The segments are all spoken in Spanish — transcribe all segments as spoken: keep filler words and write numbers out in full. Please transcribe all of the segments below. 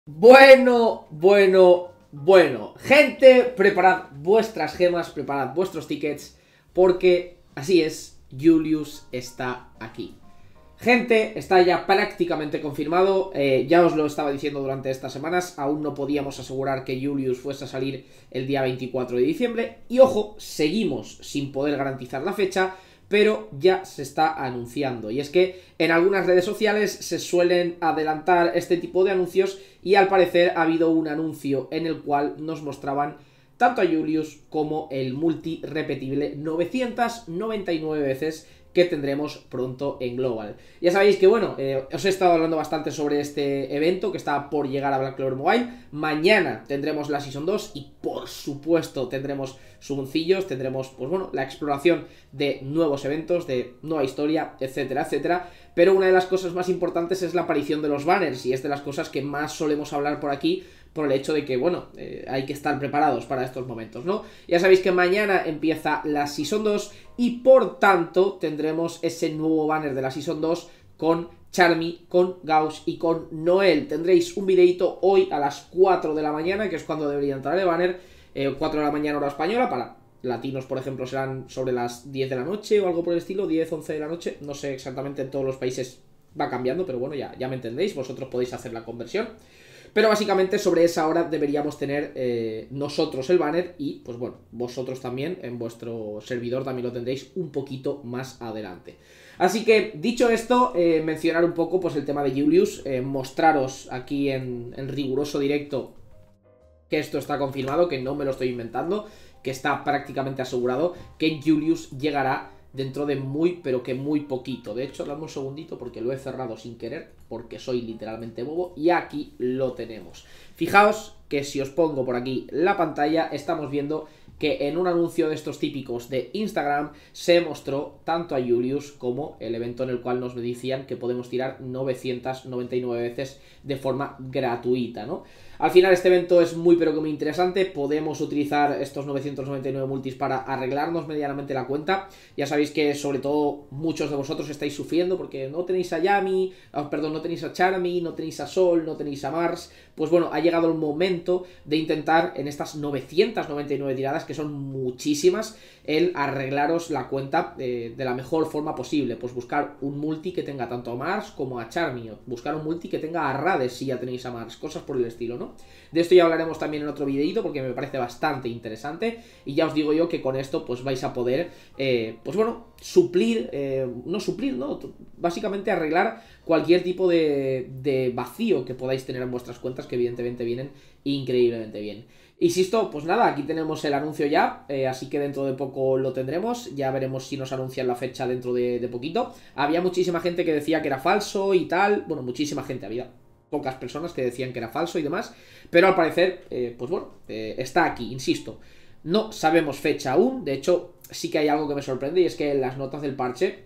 Bueno, bueno, bueno. Gente, preparad vuestras gemas, preparad vuestros tickets, porque así es, Julius está aquí. Gente, está ya prácticamente confirmado, eh, ya os lo estaba diciendo durante estas semanas, aún no podíamos asegurar que Julius fuese a salir el día veinticuatro de diciembre, y ojo, seguimos sin poder garantizar la fecha, pero ya se está anunciando. Y es que en algunas redes sociales se suelen adelantar este tipo de anuncios y al parecer ha habido un anuncio en el cual nos mostraban tanto a Julius como el multi repetible novecientas noventa y nueve veces que tendremos pronto en Global. Ya sabéis que, bueno, eh, os he estado hablando bastante sobre este evento que está por llegar a Black Clover Mobile. Mañana tendremos la Season dos y, por supuesto, tendremos suboncillos, tendremos, pues bueno, la exploración de nuevos eventos, de nueva historia, etcétera, etcétera. Pero una de las cosas más importantes es la aparición de los banners, y es de las cosas que más solemos hablar por aquí, por el hecho de que, bueno, eh, hay que estar preparados para estos momentos, ¿no? Ya sabéis que mañana empieza la Season dos y, por tanto, tendremos ese nuevo banner de la Season dos con Charmy, con Gauss y con Noel. Tendréis un videito hoy a las cuatro de la mañana, que es cuando debería entrar el banner, eh, cuatro de la mañana hora española. Para latinos, por ejemplo, serán sobre las diez de la noche o algo por el estilo, diez, once de la noche, no sé exactamente, en todos los países va cambiando, pero bueno, ya, ya me entendéis, vosotros podéis hacer la conversión. Pero básicamente sobre esa hora deberíamos tener eh, nosotros el banner y, pues bueno, vosotros también en vuestro servidor también lo tendréis un poquito más adelante. Así que, dicho esto, eh, mencionar un poco pues el tema de Julius, eh, mostraros aquí en, en riguroso directo que esto está confirmado, que no me lo estoy inventando, que está prácticamente asegurado que Julius llegará dentro de muy, pero que muy poquito. De hecho, dame un segundito porque lo he cerrado sin querer, porque soy literalmente bobo, y aquí lo tenemos. Fijaos que si os pongo por aquí la pantalla, estamos viendo que en un anuncio de estos típicos de Instagram se mostró tanto a Julius como el evento en el cual nos decían que podemos tirar novecientas noventa y nueve veces de forma gratuita, ¿no? Al final este evento es muy pero que muy interesante, podemos utilizar estos novecientos noventa y nueve multis para arreglarnos medianamente la cuenta. Ya sabéis que sobre todo muchos de vosotros estáis sufriendo porque no tenéis a Yami, oh, perdón, no tenéis a Charmy, no tenéis a Sol, no tenéis a Mars. Pues bueno, ha llegado el momento de intentar en estas novecientas noventa y nueve tiradas, que son muchísimas, el arreglaros la cuenta eh, de la mejor forma posible. Pues buscar un multi que tenga tanto a Mars como a Charmy, buscar un multi que tenga a Rades si ya tenéis a Mars, cosas por el estilo, ¿no? De esto ya hablaremos también en otro videito porque me parece bastante interesante, y ya os digo yo que con esto pues vais a poder, eh, pues bueno, suplir, eh, no suplir, no, básicamente arreglar cualquier tipo de, de vacío que podáis tener en vuestras cuentas, que evidentemente vienen increíblemente bien. Insisto, pues nada, aquí tenemos el anuncio ya, eh, así que dentro de poco lo tendremos, ya veremos si nos anuncian la fecha dentro de, de poquito. Había muchísima gente que decía que era falso y tal, bueno, muchísima gente, había pocas personas que decían que era falso y demás, pero al parecer, eh, pues bueno, eh, está aquí, insisto. No sabemos fecha aún, de hecho, sí que hay algo que me sorprende, y es que en las notas del parche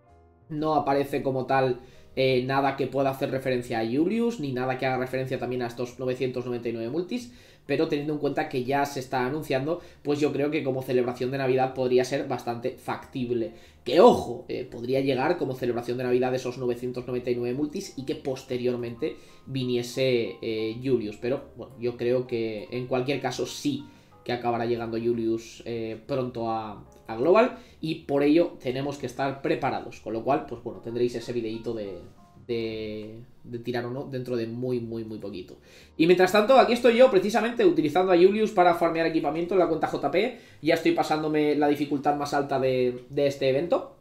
no aparece como tal eh, nada que pueda hacer referencia a Julius, ni nada que haga referencia también a estos novecientos noventa y nueve multis, pero teniendo en cuenta que ya se está anunciando, pues yo creo que como celebración de Navidad podría ser bastante factible. Que ojo, eh, podría llegar como celebración de Navidad de esos novecientos noventa y nueve multis y que posteriormente viniese eh, Julius, pero bueno, yo creo que en cualquier caso sí que acabará llegando Julius eh, pronto a, a Global, y por ello tenemos que estar preparados, con lo cual, pues bueno, tendréis ese videito de, de, de tirar o no dentro de muy, muy, muy poquito. Y mientras tanto, aquí estoy yo precisamente utilizando a Julius para farmear equipamiento en la cuenta J P, ya estoy pasándome la dificultad más alta de, de este evento.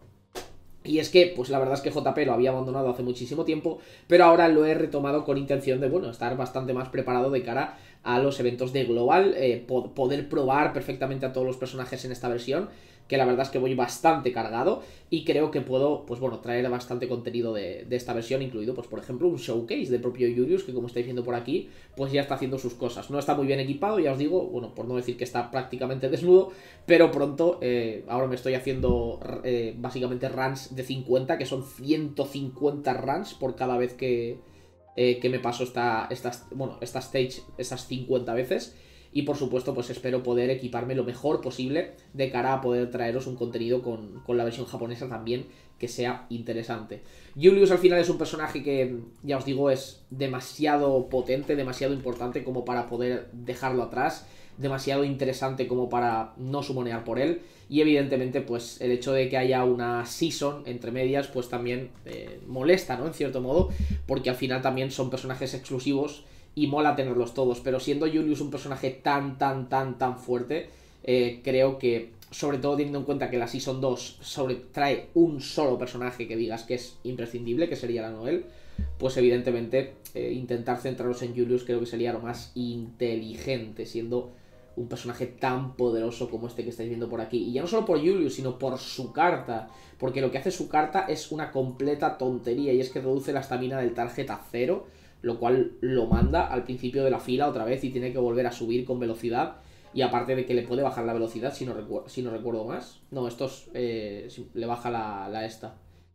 Y es que, pues la verdad es que J P lo había abandonado hace muchísimo tiempo, pero ahora lo he retomado con intención de, bueno, estar bastante más preparado de cara a los eventos de Global, eh, po poder probar perfectamente a todos los personajes en esta versión, que la verdad es que voy bastante cargado y creo que puedo, pues bueno, traer bastante contenido de, de esta versión, incluido, pues por ejemplo, un showcase de propio Julius, que como estáis viendo por aquí, pues ya está haciendo sus cosas. No está muy bien equipado, ya os digo, bueno, por no decir que está prácticamente desnudo, pero pronto, eh, ahora me estoy haciendo eh, básicamente runs de cincuenta, que son ciento cincuenta runs por cada vez que... Eh, que me paso esta, esta, bueno, esta stage estas cincuenta veces. y por supuesto pues espero poder equiparme lo mejor posible de cara a poder traeros un contenido con, con la versión japonesa también que sea interesante. Julius al final es un personaje que, ya os digo, es demasiado potente, demasiado importante como para poder dejarlo atrás, demasiado interesante como para no sumonear por él, y evidentemente pues el hecho de que haya una season entre medias pues también eh, molesta, ¿no? En cierto modo, porque al final también son personajes exclusivos y mola tenerlos todos, pero siendo Julius un personaje tan, tan, tan, tan fuerte, eh, creo que, sobre todo teniendo en cuenta que la Season dos sobre, trae un solo personaje que digas que es imprescindible, que sería la Noel, pues evidentemente eh, intentar centrarnos en Julius creo que sería lo más inteligente, siendo un personaje tan poderoso como este que estáis viendo por aquí. Y ya no solo por Julius, sino por su carta, porque lo que hace su carta es una completa tontería, y es que reduce la estamina del target a cero, lo cual lo manda al principio de la fila otra vez y tiene que volver a subir con velocidad. Y aparte de que le puede bajar la velocidad, si no, recu si no recuerdo más. No, esto eh, le baja la, la esta.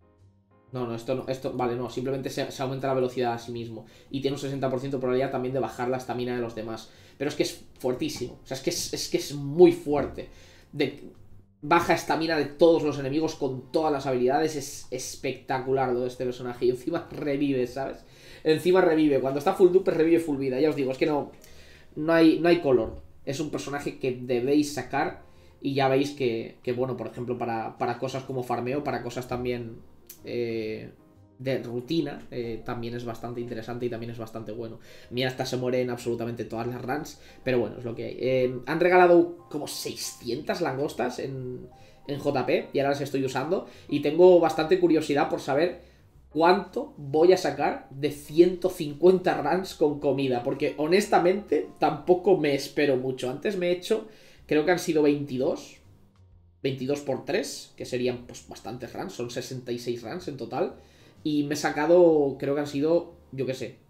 No, no, esto no, esto, vale, no, simplemente se, se aumenta la velocidad a sí mismo. Y tiene un sesenta por ciento de probabilidad también de bajar la estamina de los demás. Pero es que es fuertísimo, o sea, es que es, es, que es muy fuerte. De, baja estamina de todos los enemigos con todas las habilidades, es espectacular lo de este personaje. Y encima revive, ¿sabes? Encima revive, cuando está full duper revive full vida. Ya os digo, es que no, no, hay, no hay color. Es un personaje que debéis sacar y ya veis que, que bueno, por ejemplo, para, para cosas como farmeo, para cosas también eh, de rutina, eh, también es bastante interesante y también es bastante bueno. Mira, hasta se muere en absolutamente todas las runs, pero bueno, es lo que hay. Eh, han regalado como seiscientas langostas en, en J P y ahora las estoy usando y tengo bastante curiosidad por saber cuánto voy a sacar de ciento cincuenta runs con comida, porque honestamente tampoco me espero mucho. Antes me he hecho, creo que han sido veintidós, veintidós por tres, que serían pues bastantes runs, son sesenta y seis runs en total, y me he sacado, creo que han sido, yo qué sé,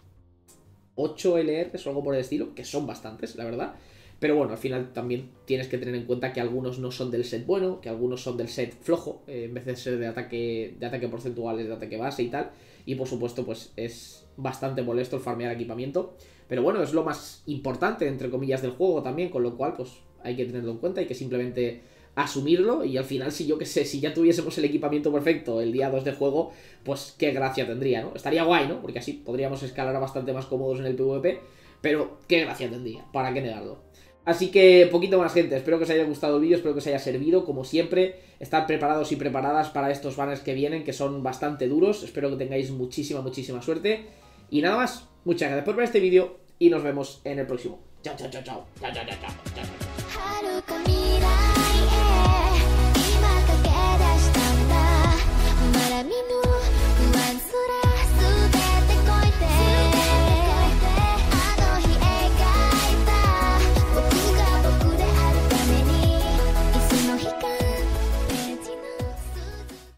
ocho L Rs o algo por el estilo, que son bastantes, la verdad. Pero bueno, al final también tienes que tener en cuenta que algunos no son del set bueno, que algunos son del set flojo, eh, en vez de ser de ataque, de ataque porcentual, es de ataque base y tal. Y por supuesto, pues es bastante molesto el farmear equipamiento. Pero bueno, es lo más importante, entre comillas, del juego también, con lo cual pues hay que tenerlo en cuenta, hay que simplemente asumirlo. Y al final, si yo que sé, si ya tuviésemos el equipamiento perfecto el día dos de juego, pues qué gracia tendría, ¿no? Estaría guay, ¿no? Porque así podríamos escalar bastante más cómodos en el PvP, pero qué gracia tendría, ¿para qué negarlo? Así que poquito más, gente, espero que os haya gustado el vídeo, espero que os haya servido, como siempre, estad preparados y preparadas para estos banners que vienen, que son bastante duros, espero que tengáis muchísima, muchísima suerte, y nada más, muchas gracias por ver este vídeo, y nos vemos en el próximo. Chao, chao, chao, chao, chao, chao, chao, chao, chao.